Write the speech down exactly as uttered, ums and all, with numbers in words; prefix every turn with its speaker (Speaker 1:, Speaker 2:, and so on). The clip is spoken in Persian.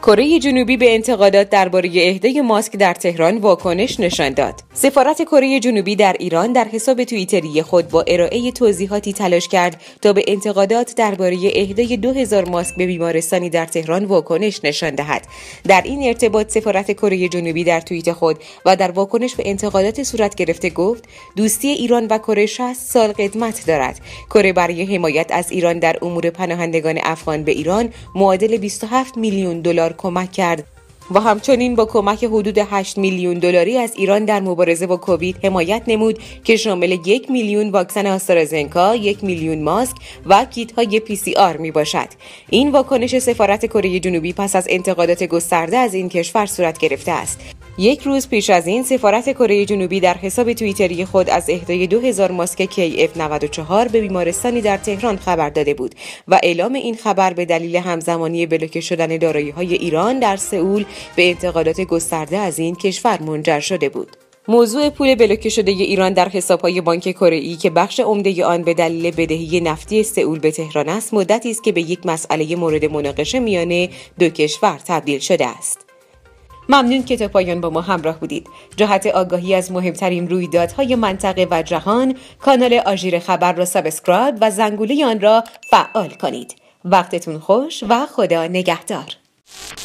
Speaker 1: کره جنوبی به انتقادات درباره اهدای ماسک در تهران واکنش نشان داد. سفارت کره جنوبی در ایران در حساب توییتری خود با ارائه توضیحاتی تلاش کرد تا به انتقادات درباره اهدای دو هزار ماسک به بیمارستانی در تهران واکنش نشان دهد. در این ارتباط سفارت کره جنوبی در توییت خود و در واکنش به انتقادات صورت گرفته گفت: دوستی ایران و کره شصت سال قدمت دارد. کره برای حمایت از ایران در امور پناهندگان افغان به ایران معادل بیست و هفت میلیون دلار کمک کرد و همچنین با کمک حدود هشت میلیون دلاری از ایران در مبارزه با کووید حمایت نمود که شامل یک میلیون واکسن آسترازنکا، یک میلیون ماسک و کیت های پی سی آر می باشد. این واکنش سفارت کره جنوبی پس از انتقادات گسترده از این کشور صورت گرفته است. یک روز پیش از این سفارت کره جنوبی در حساب توییتری خود از اهدای دو هزار ماسک کی اف نود و چهار به بیمارستانی در تهران خبر داده بود و اعلام این خبر به دلیل همزمانی بلوکه شدن دارایی‌های ایران در سئول به انتقادات گسترده از این کشور منجر شده بود. موضوع پول بلوکه شده ایران در حساب‌های بانک کره‌ای که بخش عمده آن به دلیل بدهی نفتی سئول به تهران است، مدتی است که به یک مسئله مورد مناقشه میان دو کشور تبدیل شده است. ممنون که تا پایان با ما همراه بودید. جهت آگاهی از مهمترین رویدادهای منطقه و جهان، کانال آژیر خبر را سابسکرایب و زنگوله آن را فعال کنید. وقتتون خوش و خدا نگهدار.